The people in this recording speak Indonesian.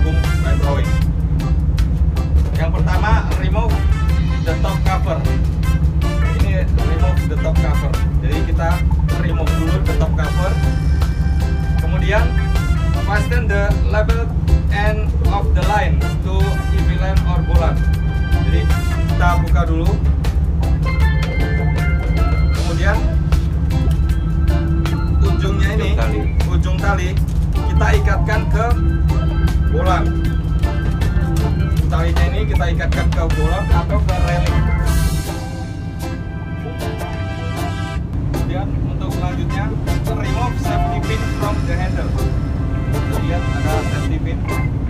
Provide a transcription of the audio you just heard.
Agung by Blowing. Yang pertama, remove the top cover. Ini remove the top cover. Jadi kita remove dulu the top cover. Kemudian fasten the label end of the line to EV line or bolt. Jadi kita buka dulu. Kemudian ujungnya ini, ujung tali kita ikatkan ke bolt. Talinya ini kita ikatkan ke bolt atau ke railing. Kemudian untuk selanjutnya, remove safety pin from the handle. Lihat ada safety pin.